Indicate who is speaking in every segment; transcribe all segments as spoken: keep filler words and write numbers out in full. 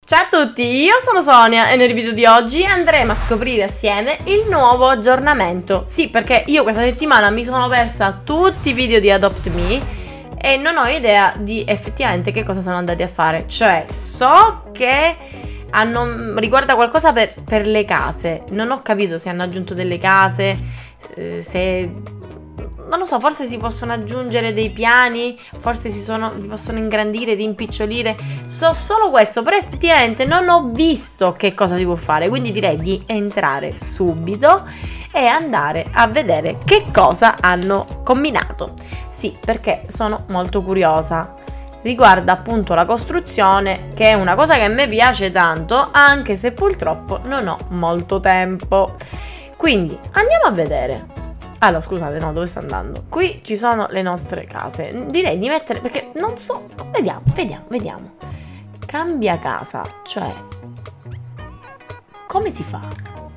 Speaker 1: Ciao a tutti, io sono Sonia e nel video di oggi andremo a scoprire assieme il nuovo aggiornamento. Sì, perché io questa settimana mi sono persa tutti i video di Adopt Me e non ho idea di effettivamente che cosa sono andati a fare. Cioè, so che hanno, riguarda qualcosa per, per le case. Non ho capito se hanno aggiunto delle case, eh, se... non lo so, forse si possono aggiungere dei piani, forse si, sono, si possono ingrandire, rimpicciolire. So solo questo, però effettivamente non ho visto che cosa si può fare, quindi direi di entrare subito e andare a vedere che cosa hanno combinato. Sì, perché sono molto curiosa. Riguarda appunto la costruzione, che è una cosa che a me piace tanto, anche se purtroppo non ho molto tempo. Quindi andiamo a vedere. Allora, scusate, no, dove sto andando? Qui ci sono le nostre case. Direi di mettere, perché non so. Vediamo, vediamo, vediamo. Cambia casa, cioè come si fa?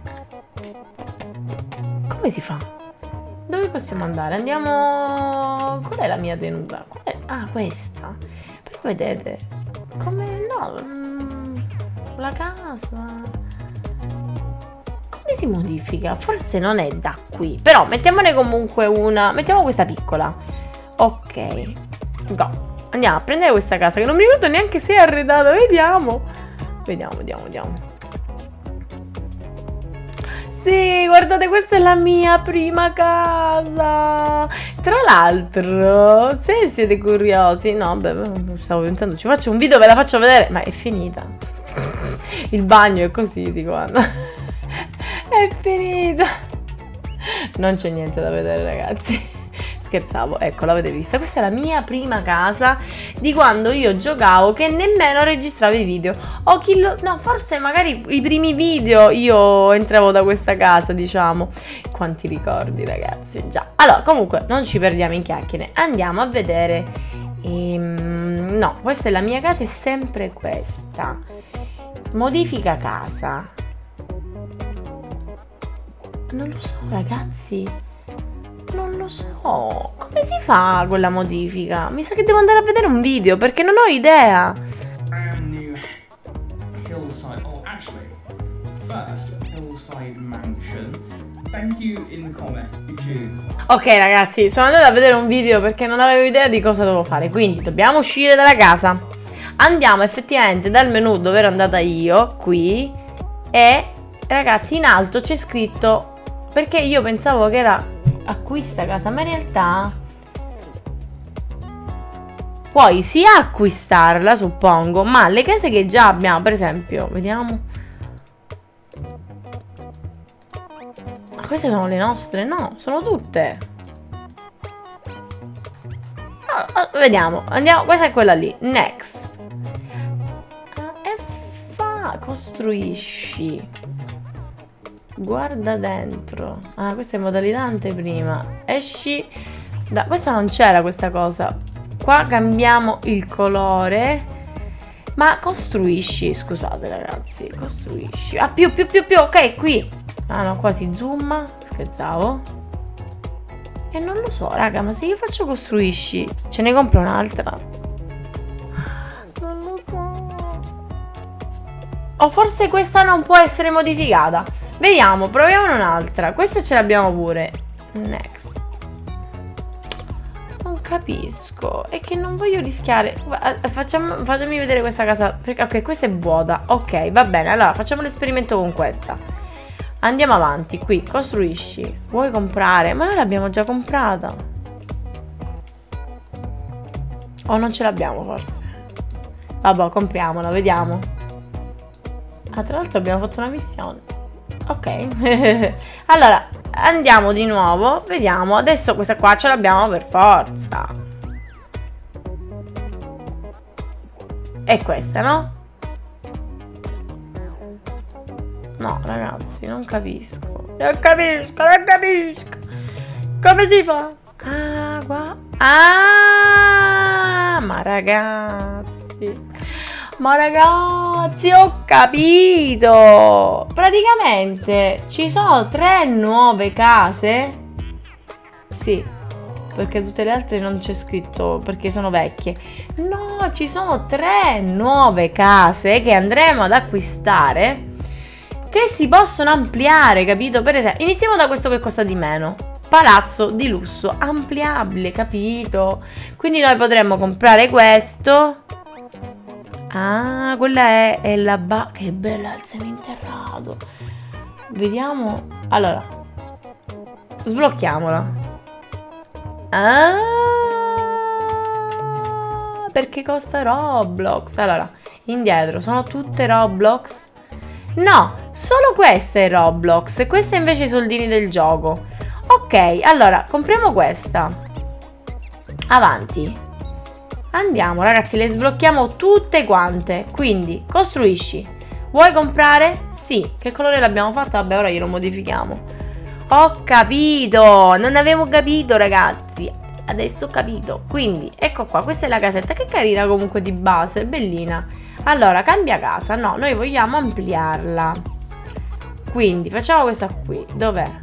Speaker 1: Come si fa? Dove possiamo andare? Andiamo. Qual è la mia tenuta? Qual è? Ah, questa. Però vedete come no? La casa si modifica, forse non è da qui, però mettiamone comunque una, mettiamo questa piccola. Ok, go. Andiamo a prendere questa casa che non mi ricordo neanche se è arredata. Vediamo, vediamo, vediamo, vediamo. Sì, guardate, questa è la mia prima casa. Tra l'altro, se siete curiosi, no, beh, stavo pensando, ci faccio un video, ve la faccio vedere, ma è finita. Il bagno è così, dico, Anna. È finita. Non c'è niente da vedere, ragazzi. Scherzavo, ecco, l'avete vista. Questa è la mia prima casa di quando io giocavo, che nemmeno registravo i video. O chi lo... no, forse magari i primi video io entravo da questa casa, diciamo. Quanti ricordi, ragazzi, già. Allora, comunque, non ci perdiamo in chiacchiere. Andiamo a vedere. Ehm, no, questa è la mia casa, è sempre questa. Modifica casa. Non lo so, ragazzi, non lo so. Come si fa quella modifica? Mi sa che devo andare a vedere un video perché non ho idea.
Speaker 2: Brand new hillside. Oh, actually, first hillside mansion. Thank you in the comment.
Speaker 1: Ok, ragazzi, sono andata a vedere un video perché non avevo idea di cosa dovevo fare. Quindi dobbiamo uscire dalla casa. Andiamo effettivamente dal menu dove ero andata io, qui. E, ragazzi, in alto c'è scritto... Perché io pensavo che era acquista casa, ma in realtà puoi sia acquistarla, suppongo, ma le case che già abbiamo, per esempio, vediamo. Ma queste sono le nostre? No, sono tutte. Ah, vediamo, andiamo, questa è quella lì, next. E fa, costruisci. Guarda dentro. Ah, questa è modalità anteprima. Esci da... Questa non c'era questa cosa. Qua cambiamo il colore. Ma costruisci. Scusate, ragazzi. Costruisci. Ah, più, più, più, più. Ok, qui. Ah, no, qua si zooma. Scherzavo. E non lo so, raga. Ma se io faccio costruisci, ce ne compro un'altra? Non lo so. O forse questa non può essere modificata. Vediamo, proviamo un'altra. Questa ce l'abbiamo pure. Next. Non capisco. È che non voglio rischiare. Facciamo, fatemi vedere questa casa. Perché, ok, questa è vuota. Ok, va bene. Allora, facciamo l'esperimento con questa. Andiamo avanti. Qui, costruisci. Vuoi comprare? Ma noi l'abbiamo già comprata. O non ce l'abbiamo forse? Vabbè, compriamola, vediamo. Ah, tra l'altro abbiamo fatto una missione. Ok. Allora andiamo di nuovo. Vediamo. Adesso questa qua ce l'abbiamo per forza. È questa, no? No, ragazzi, non capisco. Non capisco, non capisco. Come si fa? Ah, qua. Ah, ma ragazzi. Ma ragazzi, ho capito! Praticamente ci sono tre nuove case. Sì. perché tutte le altre non c'è scritto, perché sono vecchie. No, ci sono tre nuove case che andremo ad acquistare, che si possono ampliare, capito? Per esempio, iniziamo da questo che costa di meno. Palazzo di lusso ampliabile, capito? Quindi noi potremmo comprare questo. Ah, quella è, è la ba... Che bella il seminterrato. Vediamo. Allora, sblocchiamola. Ah, perché costa Roblox. Allora, indietro, sono tutte Roblox? No, solo questa è Roblox e questa invece i soldini del gioco. Ok, allora, compriamo questa. Avanti. Andiamo, ragazzi, le sblocchiamo tutte quante. Quindi, costruisci. Vuoi comprare? Sì. Che colore l'abbiamo fatta? Vabbè, ora glielo modifichiamo. Ho capito. Non avevo capito, ragazzi. Adesso ho capito. Quindi, ecco qua, questa è la casetta. Che carina comunque di base, bellina. Allora, cambia casa. No, noi vogliamo ampliarla. Quindi, facciamo questa qui. Dov'è?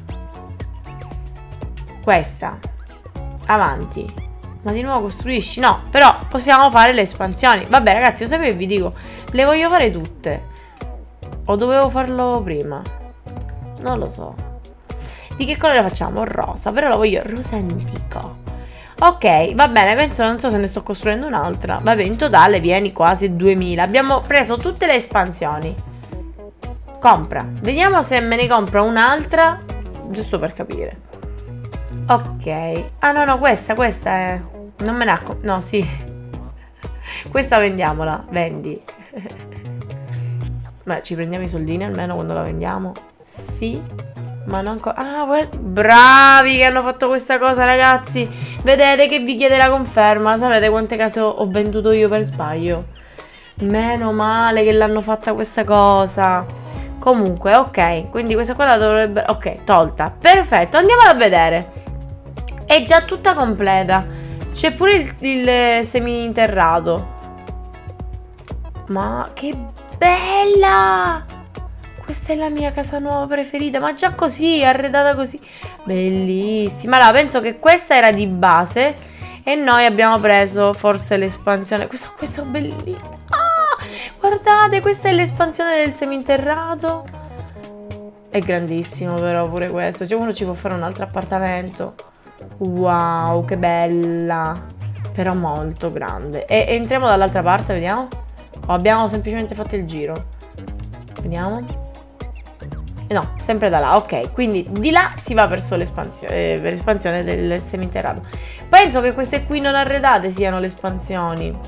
Speaker 1: Questa. Avanti. Ma di nuovo costruisci? No, però possiamo fare le espansioni. Vabbè, ragazzi, lo sapete, vi dico, le voglio fare tutte. O dovevo farlo prima? Non lo so. Di che colore facciamo? Rosa, però lo voglio rosa antico. Ok, va bene, penso, non so se ne sto costruendo un'altra. Vabbè, in totale vieni quasi duemila. Abbiamo preso tutte le espansioni. Compra. Vediamo se me ne compra un'altra, giusto per capire. Ok. Ah, no, no, questa, questa è... Non me ne ha... No, sì. Questa vendiamola. Vendi. Beh, ci prendiamo i soldini almeno quando la vendiamo. Sì. Ma non... Ah, guarda... Bravi che hanno fatto questa cosa, ragazzi. Vedete che vi chiede la conferma. Sapete quante case ho venduto io per sbaglio? Meno male che l'hanno fatta questa cosa. Comunque, ok. Quindi questa qua la dovrebbe... Ok, tolta. Perfetto, andiamola a vedere. È già tutta completa. C'è pure il, il seminterrato. Ma che bella! Questa è la mia casa nuova preferita. Ma già così, arredata così. Bellissima. Allora, penso che questa era di base e noi abbiamo preso forse l'espansione. Questo, questo è bellissimo. Ah, guardate, questa è l'espansione del seminterrato. È grandissimo però pure questo. Cioè uno ci può fare un altro appartamento. Wow, che bella. Però molto grande. E, e entriamo dall'altra parte, vediamo. O abbiamo semplicemente fatto il giro? Vediamo. No, sempre da là, ok. Quindi di là si va verso l'espansione, eh, per l'espansione del seminterrato. Penso che queste qui non arredate siano le espansioni.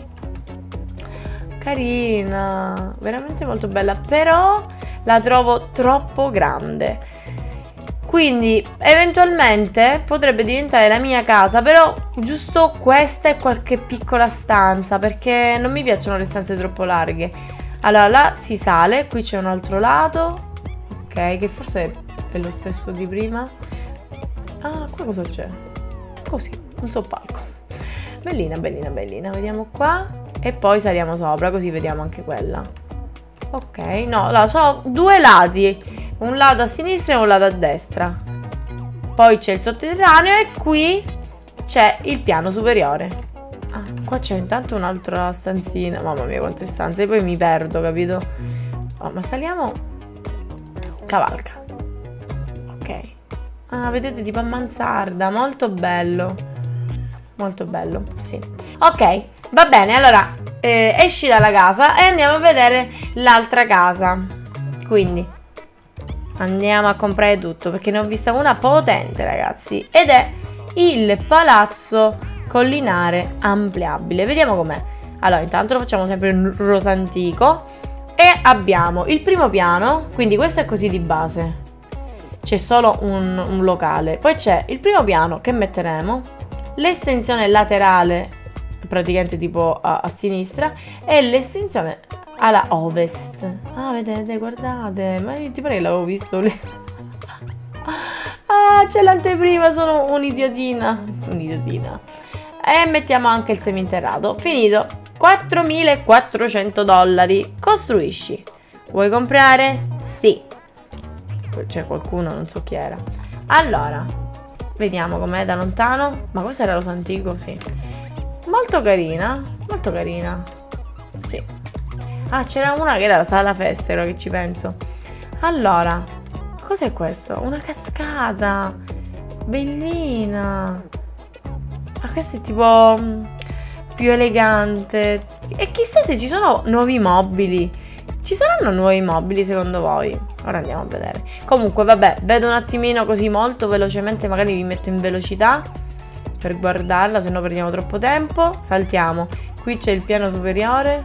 Speaker 1: Carina. Veramente molto bella. Però la trovo troppo grande. Quindi eventualmente potrebbe diventare la mia casa, però giusto questa e qualche piccola stanza, perché non mi piacciono le stanze troppo larghe. Allora là si sale, qui c'è un altro lato, ok, che forse è lo stesso di prima. Ah, qua cosa c'è? Così, un soppalco. Bellina, bellina, bellina, vediamo qua e poi saliamo sopra, così vediamo anche quella. Ok, no, là sono due lati. Un lato a sinistra e un lato a destra. Poi c'è il sotterraneo e qui c'è il piano superiore. Ah, qua c'è intanto un'altra stanzina. Mamma mia quante stanze. E poi mi perdo, capito? Oh, ma saliamo. Cavalca. Ok. Ah, vedete tipo a mansarda. Molto bello. Molto bello, sì. Ok, va bene. Allora eh, esci dalla casa e andiamo a vedere l'altra casa. Quindi andiamo a comprare tutto, perché ne ho vista una potente, ragazzi. Ed è il palazzo collinare ampliabile. Vediamo com'è. Allora, intanto lo facciamo sempre in rosa antico. E abbiamo il primo piano. Quindi questo è così di base. C'è solo un, un locale. Poi c'è il primo piano che metteremo. L'estensione laterale, praticamente tipo a, a sinistra. E l'estensione alla ovest. Ah, vedete, guardate. Ma ti pare che l'avevo visto lì? Ah, c'è l'anteprima, sono un'idiotina. Un'idiotina. E mettiamo anche il seminterrato. Finito. quattromilaquattrocento dollari. Costruisci. Vuoi comprare? Sì. C'è qualcuno, non so chi era. Allora, Vediamo com'è da lontano. Ma questo era Rosa Antico, sì. Molto carina, molto carina. Sì. Ah, c'era una che era la sala feste, ora che ci penso. Allora, cos'è questo? Una cascata. Bellina. Ah, questo è tipo più elegante. E chissà se ci sono nuovi mobili. Ci saranno nuovi mobili secondo voi? Ora andiamo a vedere. Comunque vabbè, vedo un attimino così molto velocemente. Magari vi metto in velocità per guardarla, se no perdiamo troppo tempo. Saltiamo. Qui c'è il piano superiore.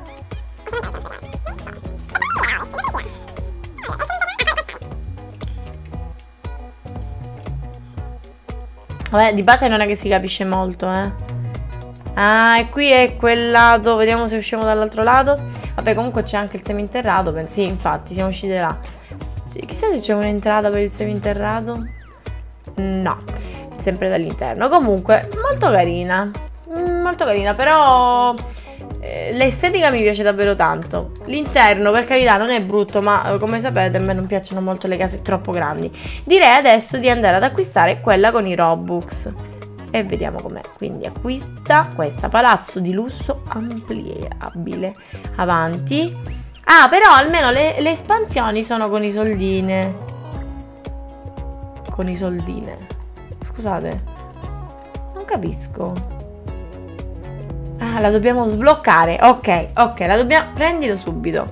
Speaker 1: Vabbè, di base non è che si capisce molto, eh. Ah, e qui è quel lato. Vediamo se usciamo dall'altro lato. Vabbè, comunque c'è anche il seminterrato. Sì, infatti, siamo usciti da là. Chissà se c'è un'entrata per il seminterrato. No, sempre dall'interno. Comunque, molto carina. Molto carina, però eh, l'estetica mi piace davvero tanto. L'interno, per carità, non è brutto, ma eh, come sapete a me non piacciono molto le case troppo grandi. Direi adesso di andare ad acquistare quella con i Robux. E vediamo com'è. Quindi acquista questa, palazzo di lusso ampliabile. Avanti. Ah, però almeno le, le espansioni sono con i soldine. Con i soldine. Scusate, non capisco. Ah, la dobbiamo sbloccare. Ok, ok, la dobbiamo... Prendilo subito.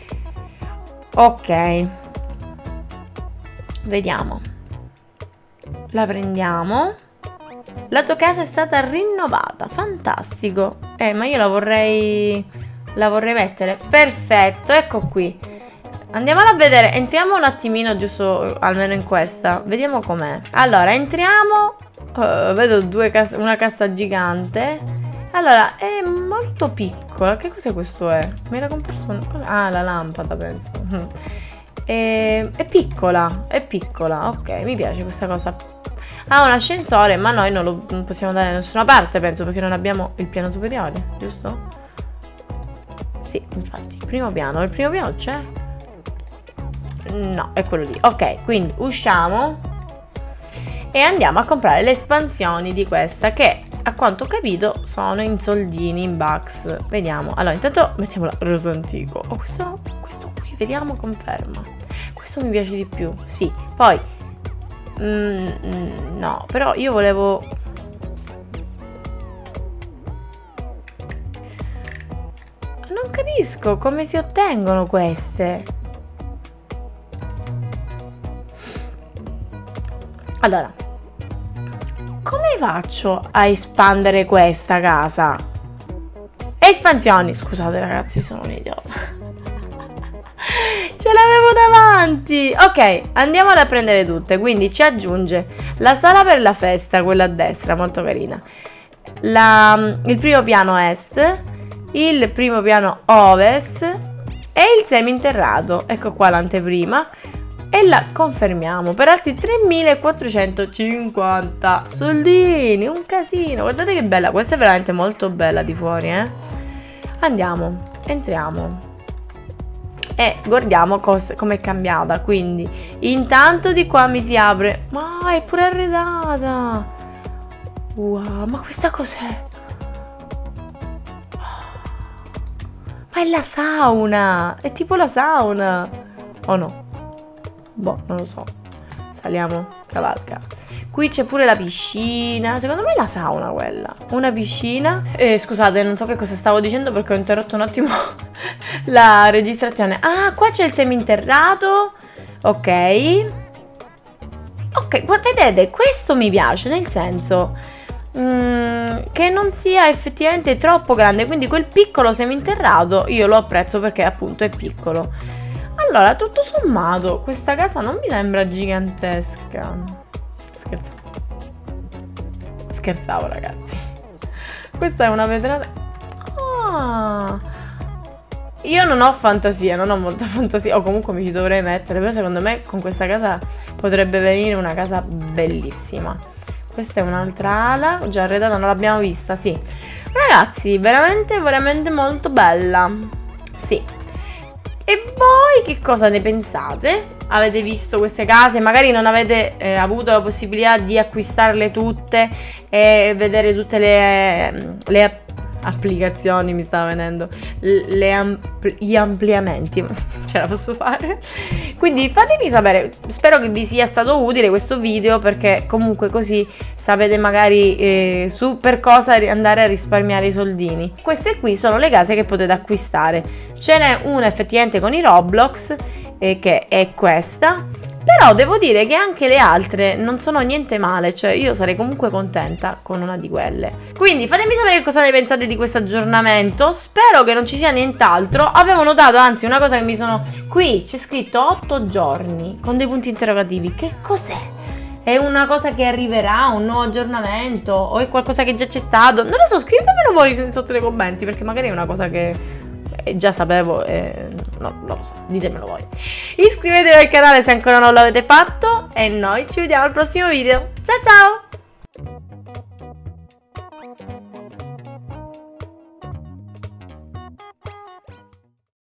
Speaker 1: Ok. Vediamo. La prendiamo. La tua casa è stata rinnovata. Fantastico. Eh, ma io la vorrei... La vorrei mettere. Perfetto, ecco qui. Andiamola a vedere. Entriamo un attimino, giusto almeno in questa. Vediamo com'è. Allora, entriamo. Uh, vedo due cas- una cassa gigante. Allora, è molto piccola. Che cos'è questo? È? Mi era comparso un... Ah, la lampada, penso. è... è piccola. È piccola. Ok, mi piace questa cosa. Ha un ascensore, ma noi non lo non possiamo andare da nessuna parte, penso, perché non abbiamo il piano superiore, giusto? Sì, infatti, primo piano. Il primo piano c'è? No, è quello lì. Ok, quindi usciamo e andiamo a comprare le espansioni di questa, che a quanto ho capito sono in soldini, in bucks. Vediamo. Allora, intanto mettiamola Rosa Antico. Oh, questo, questo qui, vediamo, conferma. Questo mi piace di più. Sì, poi mm, mm, no, però io volevo... Non capisco come si ottengono queste. Allora, come faccio a espandere questa casa? Espansioni. Scusate ragazzi, sono un idiota. Ce l'avevo davanti. Ok, andiamole a prendere tutte. Quindi ci aggiunge la sala per la festa, quella a destra, molto carina. La, il primo piano est, il primo piano ovest e il seminterrato. Ecco qua l'anteprima. E la confermiamo per altri tremilaquattrocentocinquanta soldini. Un casino. Guardate che bella. Questa è veramente molto bella di fuori, eh. Andiamo, entriamo e guardiamo come è cambiata. Quindi intanto di qua mi si apre. Ma è pure arredata. Wow, ma questa cos'è? Ma è la sauna. È tipo la sauna. O no? Boh, non lo so. Saliamo, cavalca. Qui c'è pure la piscina. Secondo me è la sauna quella. Una piscina. Eh, scusate, non so che cosa stavo dicendo perché ho interrotto un attimo la registrazione. Ah, qua c'è il seminterrato. Ok. Ok, vedete, questo mi piace, nel senso mm, che non sia effettivamente troppo grande. Quindi quel piccolo seminterrato io lo apprezzo perché appunto è piccolo. Allora, tutto sommato, questa casa non mi sembra gigantesca. Scherzavo. Scherzavo, ragazzi. Questa è una vetrata. Ah. Io non ho fantasia, non ho molta fantasia. O comunque mi ci dovrei mettere. Però secondo me con questa casa potrebbe venire una casa bellissima. Questa è un'altra ala. Già arredata, non l'abbiamo vista, sì. Ragazzi, veramente, veramente molto bella. Sì. E voi che cosa ne pensate? Avete visto queste case? Magari non avete eh, avuto la possibilità di acquistarle tutte e vedere tutte le, le applicazioni, mi stava venendo, le ampli- gli ampliamenti, ce la posso fare? Quindi fatemi sapere, spero che vi sia stato utile questo video, perché comunque così sapete magari eh, su per cosa andare a risparmiare i soldini. Queste qui sono le case che potete acquistare, ce n'è una effettivamente con i Roblox, eh, che è questa. Però devo dire che anche le altre non sono niente male, cioè io sarei comunque contenta con una di quelle. Quindi fatemi sapere cosa ne pensate di questo aggiornamento, spero che non ci sia nient'altro. Avevo notato anzi una cosa che mi sono... Qui c'è scritto otto giorni con dei punti interrogativi, che cos'è? È una cosa che arriverà, un nuovo aggiornamento o è qualcosa che già c'è stato? Non lo so, scrivetemelo voi sotto nei commenti, perché magari è una cosa che... già sapevo, eh, no, non lo so, ditemelo voi. Iscrivetevi al canale se ancora non l'avete fatto e noi ci vediamo al prossimo video. Ciao ciao!